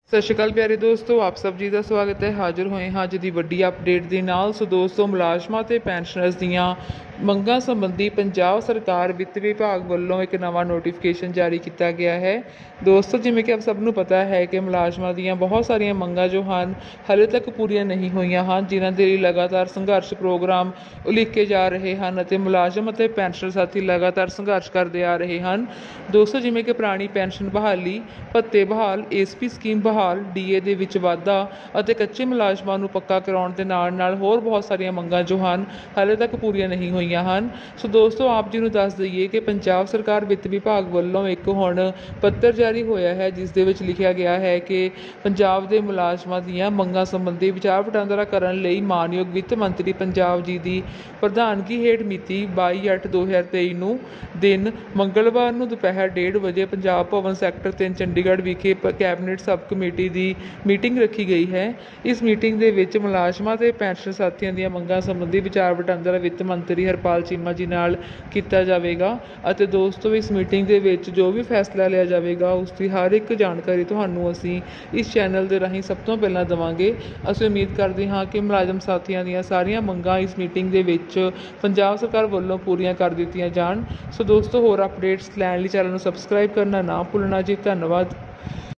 ਸਤਿ ਸ਼੍ਰੀ ਅਕਾਲ ਪਿਆਰੇ ਦੋਸਤੋ, ਆਪ ਸਭ ਜੀ ਦਾ ਸਵਾਗਤ ਹੈ। ਹਾਜ਼ਰ ਹੋਏ ਹਾਂ ਅੱਜ ਦੀ ਵੱਡੀ ਅਪਡੇਟ ਦੇ ਨਾਲ। ਸੋ ਦੋਸਤੋ, ਮੁਲਾਜ਼ਮਾਂ ਤੇ ਪੈਨਸ਼ਨਰਸ ਦੀਆਂ ਮੰਗਾਂ ਸੰਬੰਧੀ ਪੰਜਾਬ ਸਰਕਾਰ ਵਿੱਤ ਵਿਭਾਗ ਵੱਲੋਂ ਇੱਕ ਨਵਾਂ ਨੋਟੀਫਿਕੇਸ਼ਨ ਜਾਰੀ ਕੀਤਾ ਗਿਆ ਹੈ। ਦੋਸਤੋ, ਜਿਵੇਂ ਕਿ ਆਪ ਸਭ ਨੂੰ ਪਤਾ ਹੈ ਕਿ ਮੁਲਾਜ਼ਮਾਂ ਦੀਆਂ ਬਹੁਤ ਸਾਰੀਆਂ ਮੰਗਾਂ ਜੋ ਹਨ ਹਾਲੇ ਤੱਕ ਪੂਰੀਆਂ ਨਹੀਂ ਹੋਈਆਂ ਹਨ, ਜਿਨ੍ਹਾਂ ਦੇ ਲਈ ਲਗਾਤਾਰ ਸੰਘਰਸ਼ ਪ੍ਰੋਗਰਾਮ ਉਲੀਕੇ ਜਾ ਰਹੇ ਹਨ ਅਤੇ ਮੁਲਾਜ਼ਮ ਅਤੇ ਪੈਨਸ਼ਨਰ ਸਾਥੀ ਲਗਾਤਾਰ ਸੰਘਰਸ਼ ਕਰਦੇ ਆ ਰਹੇ ਹਨ। ਦੋਸਤੋ, ਜਿਵੇਂ ਕਿ ਪੁਰਾਣੀ ਪੈਨਸ਼ਨ ਬਹਾਲੀ, ਭੱਤੇ ਬਹਾਲ, ਏਸਪੀ ਸਕੀਮ ਬਹਾਲ, ਡੀਏ ਦੇ ਵਿੱਚ ਵਾਧਾ ਅਤੇ ਕੱਚੇ ਮੁਲਾਜ਼ਮਾਂ ਨੂੰ ਪੱਕਾ ਕਰਾਉਣ ਦੇ ਨਾਲ ਨਾਲ ਹੋਰ ਬਹੁਤ ਸਾਰੀਆਂ ਮੰਗਾਂ ਜੋ ਹਨ ਹਾਲੇ ਤੱਕ ਪੂਰੀਆਂ ਨਹੀਂ ਹੋਈਆਂ ਹਨ। ਸੋ ਦੋਸਤੋ, ਆਪ ਜੀ ਨੂੰ ਦੱਸ ਦਈਏ ਕਿ ਪੰਜਾਬ ਸਰਕਾਰ ਵਿੱਤ ਵਿਭਾਗ ਵੱਲੋਂ ਇੱਕ ਹੁਣ ਪੱਤਰ ਜਾਰੀ ਹੋਇਆ ਹੈ, ਜਿਸ ਦੇ ਵਿੱਚ ਲਿਖਿਆ ਗਿਆ ਹੈ ਕਿ ਪੰਜਾਬ ਦੇ ਮੁਲਾਜ਼ਮਾਂ ਦੀਆਂ ਮੰਗਾਂ ਸੰਬੰਧੀ ਵਿਚਾਰ ਵਟਾਂਦਰਾ ਕਰਨ ਲਈ ਮਾਨਯੋਗ ਵਿੱਤ ਮੰਤਰੀ ਪੰਜਾਬ ਜੀ ਦੀ ਪ੍ਰਧਾਨਗੀ ਹੇਠ ਮਿਤੀ 22/8/2023 ਨੂੰ ਦਿਨ ਮੰਗਲਵਾਰ ਨੂੰ ਦੁਪਹਿਰ 1:30 ਵਜੇ ਪੰਜਾਬ ਭਵਨ ਸੈਕਟਰ 3 ਚੰਡੀਗੜ੍ਹ ਵਿਖੇ ਕੈਬਨਿਟ ਸਬ ਕਮੇਟੀ ਦੀ ਮੀਟਿੰਗ ਰੱਖੀ ਗਈ ਹੈ। ਇਸ ਮੀਟਿੰਗ ਦੇ ਵਿੱਚ ਮੁਲਾਜ਼ਮਾਂ ਤੇ ਪੈਨਸ਼ਨ ਸਾਥੀਆਂ ਦੀਆਂ ਮੰਗਾਂ ਸੰਬੰਧੀ ਵਿਚਾਰ ਵਟਾਂਦਰਾ ਵਿੱਤ ਮੰਤਰੀ ਹਰਪਾਲ ਚੀਮਾ ਜੀ ਨਾਲ ਕੀਤਾ ਜਾਵੇਗਾ ਅਤੇ ਦੋਸਤੋ, ਇਸ ਮੀਟਿੰਗ ਦੇ ਵਿੱਚ ਜੋ ਵੀ ਫੈਸਲਾ ਲਿਆ ਜਾਵੇਗਾ ਉਸ ਦੀ ਹਰ ਇੱਕ ਜਾਣਕਾਰੀ ਤੁਹਾਨੂੰ ਅਸੀਂ ਇਸ ਚੈਨਲ ਦੇ ਰਾਹੀਂ ਸਭ ਤੋਂ ਪਹਿਲਾਂ ਦੇਵਾਂਗੇ। ਅਸੀਂ ਉਮੀਦ ਕਰਦੇ ਹਾਂ ਕਿ ਮੁਲਾਜ਼ਮ ਸਾਥੀਆਂ ਦੀਆਂ ਸਾਰੀਆਂ ਮੰਗਾਂ ਇਸ ਮੀਟਿੰਗ ਦੇ ਵਿੱਚ ਪੰਜਾਬ ਸਰਕਾਰ ਵੱਲੋਂ ਪੂਰੀਆਂ ਕਰ ਦਿੱਤੀਆਂ ਜਾਣ। ਸੋ ਦੋਸਤੋ, ਹੋਰ ਅਪਡੇਟਸ ਲੈਣ ਲਈ ਚੈਨਲ ਨੂੰ ਸਬਸਕ੍ਰਾਈਬ ਕਰਨਾ ਨਾ ਭੁੱਲਣਾ ਜੀ। ਧੰਨਵਾਦ।